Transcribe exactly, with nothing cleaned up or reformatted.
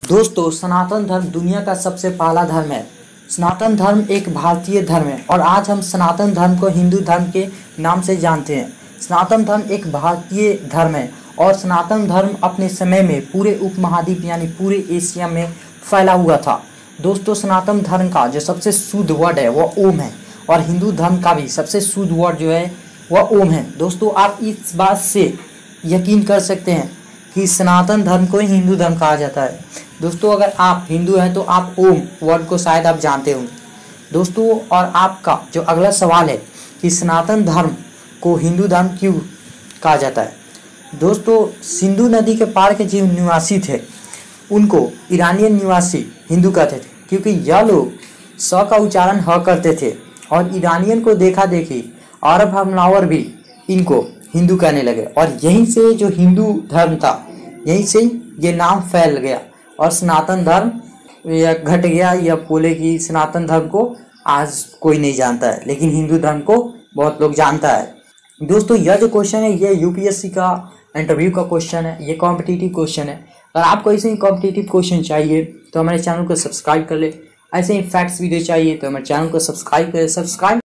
दोस्तों, सनातन धर्म दुनिया का सबसे पहला धर्म है। सनातन धर्म एक भारतीय धर्म है और आज हम सनातन धर्म को हिंदू धर्म के नाम से जानते हैं। सनातन धर्म एक भारतीय धर्म है और सनातन धर्म अपने समय में पूरे उपमहाद्वीप यानी पूरे एशिया में फैला हुआ था। दोस्तों, सनातन धर्म का जो सबसे शुद्ध वर्ड है वह ओम है और हिंदू धर्म का भी सबसे शुद्ध वर्ड जो है वह ओम है। दोस्तों, आप इस बात से यकीन कर सकते हैं कि सनातन धर्म को हिंदू धर्म कहा जाता है। दोस्तों, अगर आप हिंदू हैं तो आप ओम वर्ड को शायद आप जानते होंगे। दोस्तों, और आपका जो अगला सवाल है कि सनातन धर्म को हिंदू धर्म क्यों कहा जाता है। दोस्तों, सिंधु नदी के पार के जो निवासी थे उनको ईरानियन निवासी हिंदू कहते थे, क्योंकि यह लोग स का उच्चारण ह करते थे और ईरानियन को देखा देखी अरब हमलावर भी इनको हिंदू कहने लगे और यहीं से जो हिंदू धर्म था यहीं से ये नाम फैल गया और सनातन धर्म या घट गया या बोले कि सनातन धर्म को आज कोई नहीं जानता है, लेकिन हिंदू धर्म को बहुत लोग जानता है। दोस्तों, यह जो क्वेश्चन है ये यूपीएससी का इंटरव्यू का क्वेश्चन है, ये कॉम्पिटिटिव क्वेश्चन है। अगर आपको ऐसे ही कॉम्पिटिटिव क्वेश्चन चाहिए तो हमारे चैनल को सब्सक्राइब कर ले। ऐसे ही फैक्ट्स वीडियो चाहिए तो हमारे चैनल को सब्सक्राइब करें। सब्सक्राइब